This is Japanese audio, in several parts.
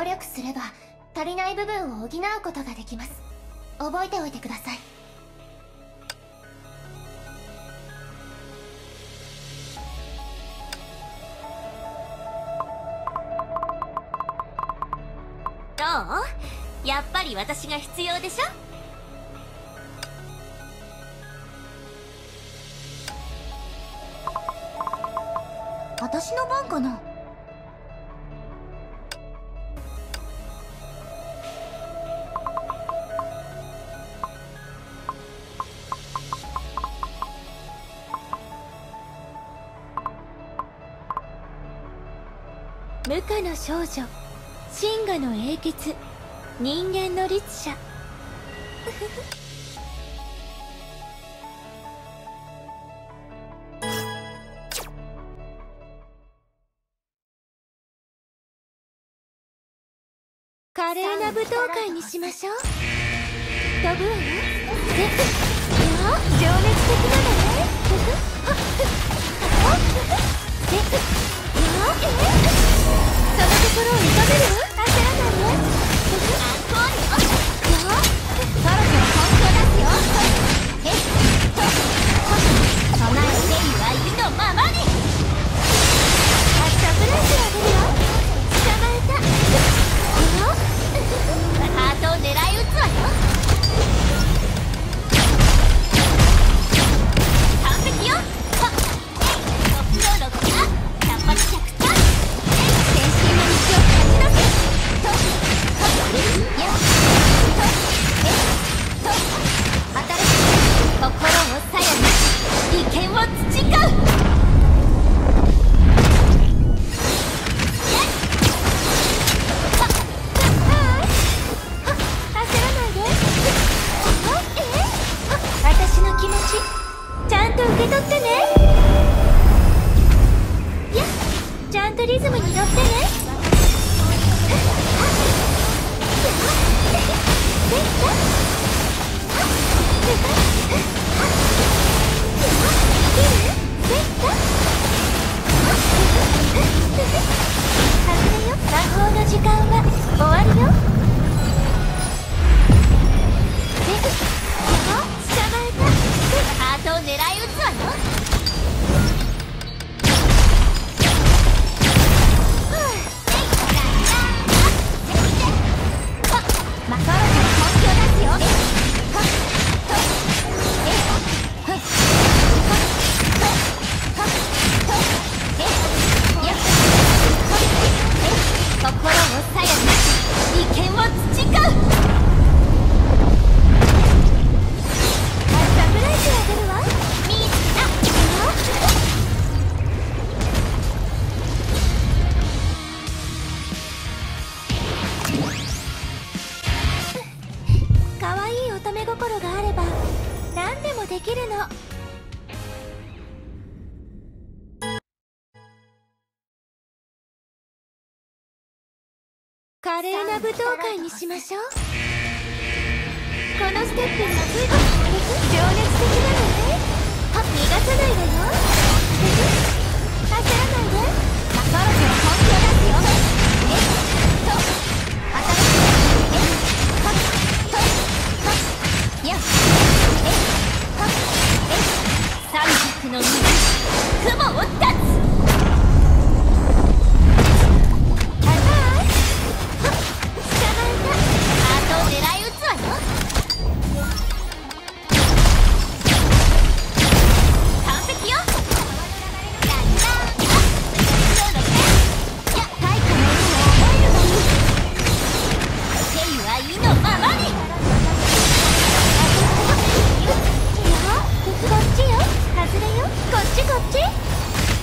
努力すれば足りない部分を補うことができます。覚えておいてください。 どう？やっぱり私が必要でしょ？ 私の番かな。 無垢の少女、真我の英傑、人間の律者。華麗な舞踏会にしましょう。飛ぶわよ。情熱的なのね。そのところを射止めるわ。焦らないね。そろそろ本気を出すよ。備えているは意のままに。サプライズが出るよ。捕まえた。ハートを狙い撃つわよ。完璧よ。ちゃんと受け取ってね。いや、ちゃんとリズムに乗ってね。魔法の時間は終わりよ。ハートを狙い撃つわよ。まそろそろ本気を出すよ。心を鞘に利権を培う。可愛い乙女心があれば何でもできるの。華麗な舞踏会にしましょう。このステップが情熱的なのね。逃がさないわよ。焦らないで。そろそろ本気を出すよ。三尺の水、雲を断つ。こっち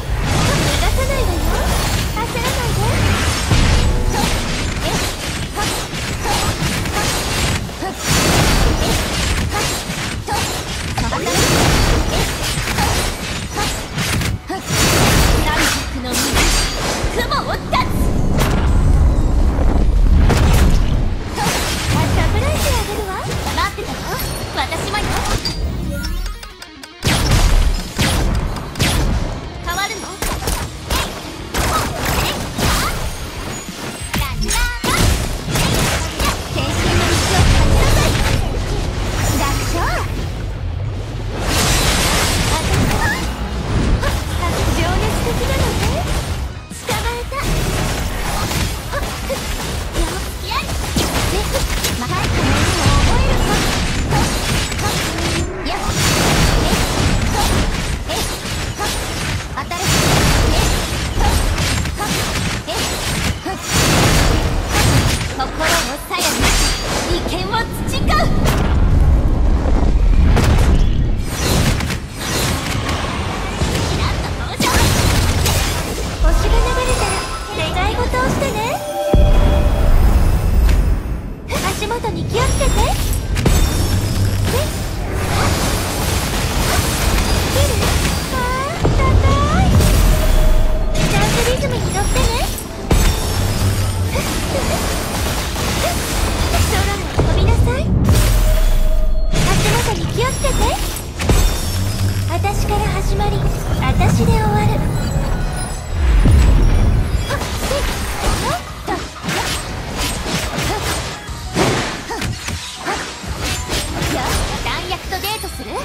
ちで終わる。弾薬とデートする？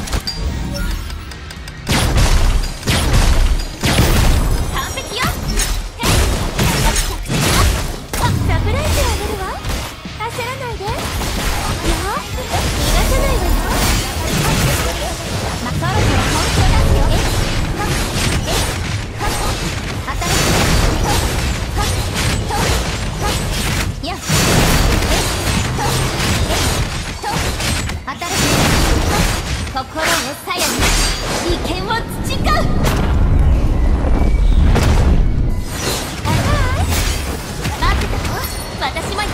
完璧よ。サプライズあげるわ。焦らないで。いや、逃がさないわよ。ま、そろそろ本気を出すよ。心を鞘に利権を培う。待ってたの？私もよ。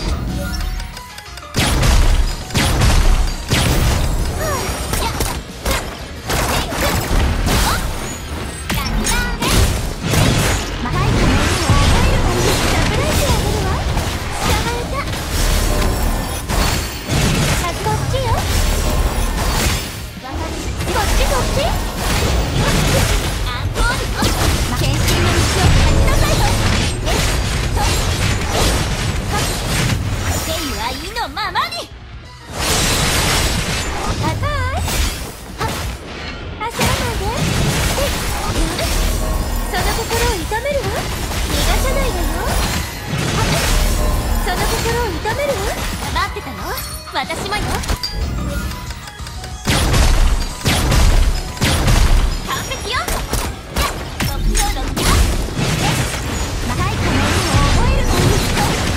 私もよ。完璧よ。目標の目。長い仮面を覚えるといい。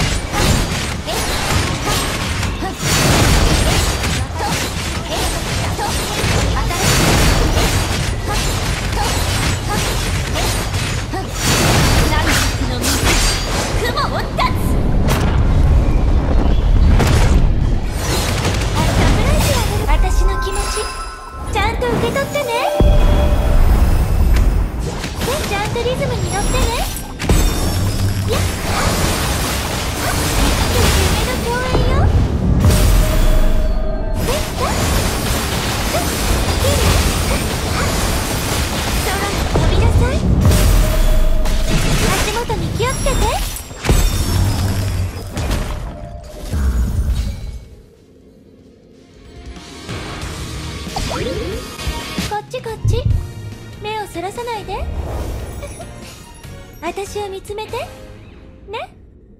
南極の水、雲を断つ。私の気持ちちゃんと受け取ってね。で、ちゃんとリズムに乗ってね。やっ、夢の共演よ。できた？いいね。空に飛びなさい。足元に気をつけて。こっちこっち。目をそらさないで。私を見つめてね。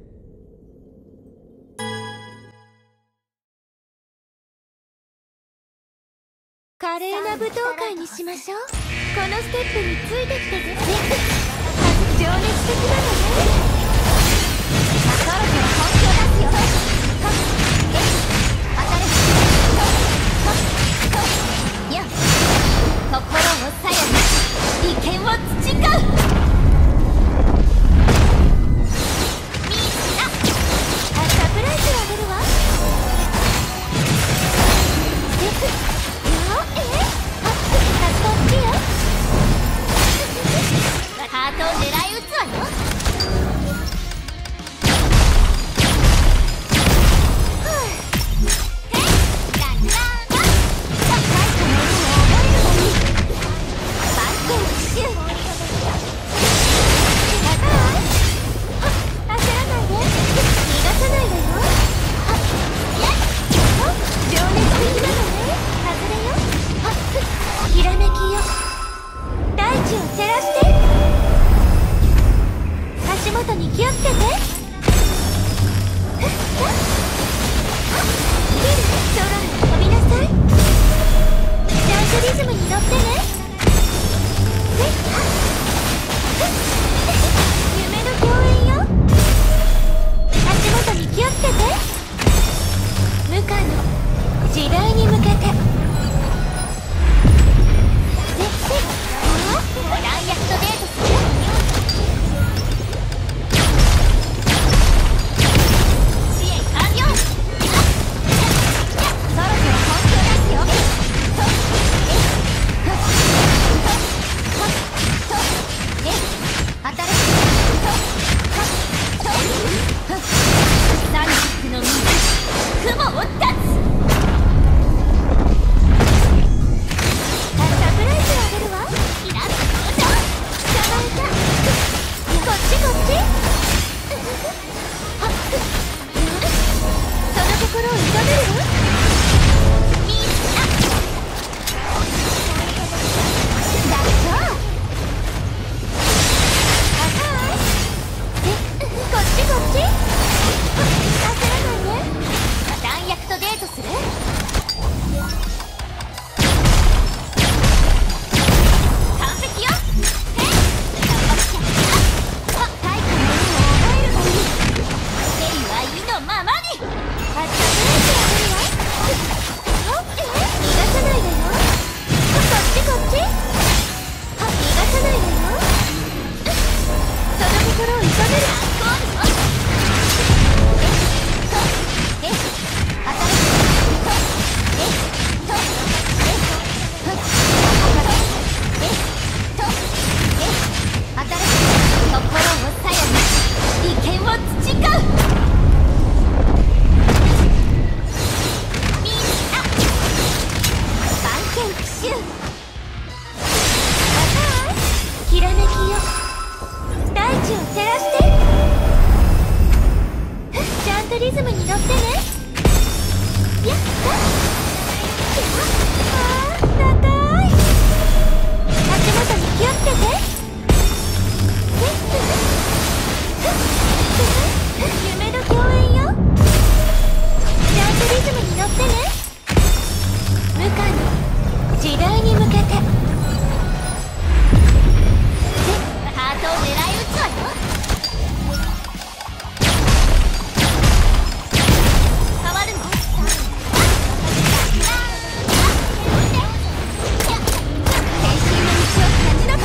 華麗な舞踏会にしましょう。このステップについてきてね。情熱的なのね。そろそろ本気を出すよ。当たる。やっ、心を鞘に利権を培う。ミーナ、サプライズあげるわ。こっちよ。ハートを狙い撃つわよ。ひらめきよ、大地を照らして。足元に気をつけて。空へ飛びなさい。ちゃんとリズムに乗ってね。夢の共演よ。足元に気をつけて。無可の時代に向けて。弾薬とデートする。 シュきらめきよ大地を照らしてちゃんとリズムに乗ってねやった高い足元に気をつけて夢の共演よちゃんとリズムに乗ってね無可の時代に向けてハートを狙い撃つわよ変わるの変身の道を感じなさい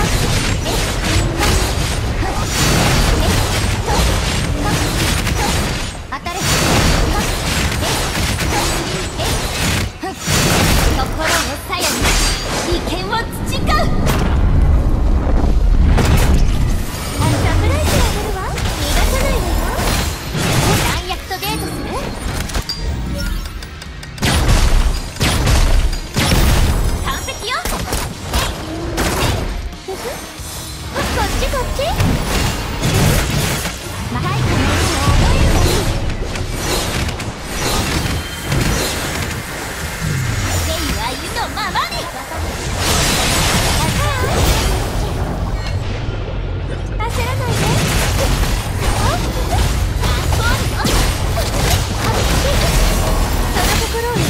当たれ心を鞘に利権を培うサプライズあげるわ逃がさないわよ弾薬とデートする完璧よこっちこっちマイカの覚えるがいいレイは湯のままに焦らないでその心を痛める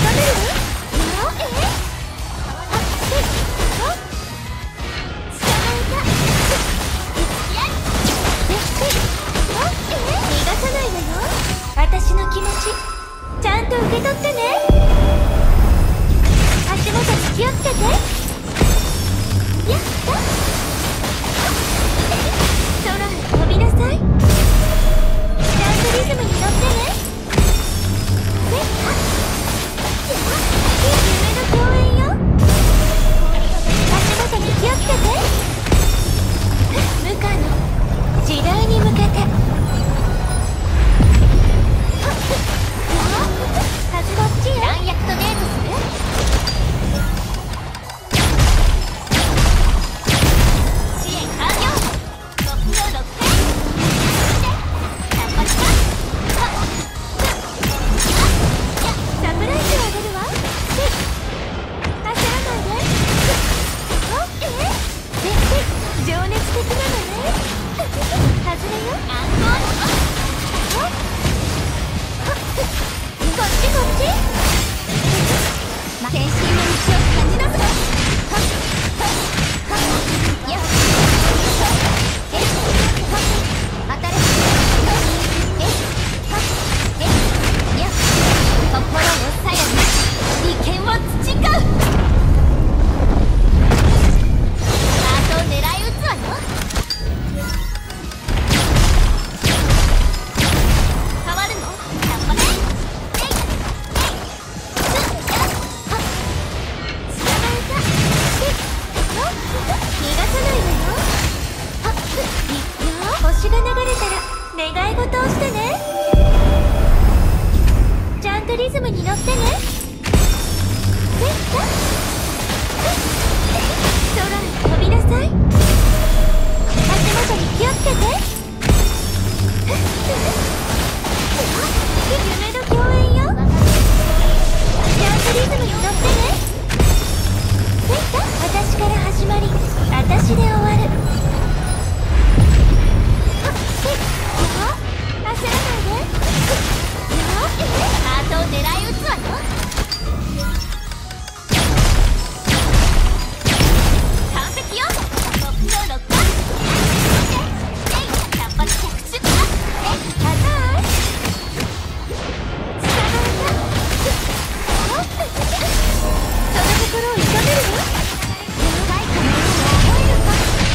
逃がさないわよ私の気持ちちゃんと受け取ってね足元に気をつけてやった空へ飛びなさいちゃんとリズムに乗ってね夢の共演よ足元に気をつけて無可の時代に向けてはずこっちよ弾薬とデートする支援完了6秒6点サプライズをあげるわ焦らないで情熱的なのね外れよアンコールこっちこっち変身の道を感じなさいよっ当たれよっ心を鞘に利権を培うハートを狙い撃つわよ変わるのやっぱね星が流れたら願い事をしてねちゃんとリズムに乗ってね空へ飛びなさい足元に気をつけて夢の共演よちゃんとリズムに乗ってね私から始まり私で終わる焦らないでハートを狙い撃つわよ完璧よ6秒6回100発着手高い捕まえたその心を射止めるよ最後の覚えるか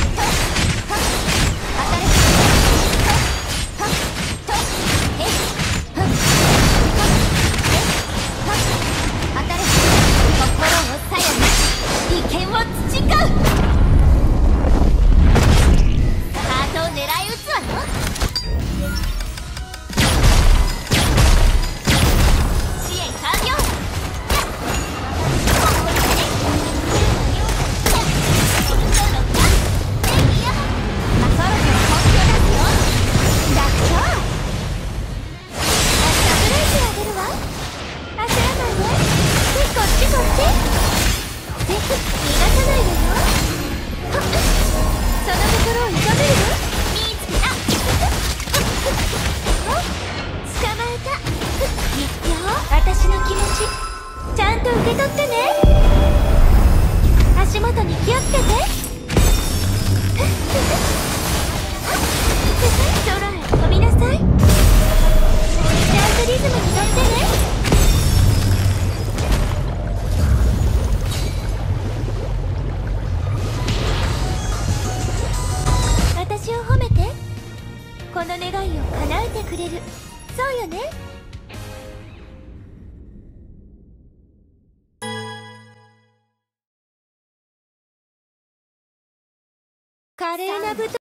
くれる。そうよね。華麗な舞踏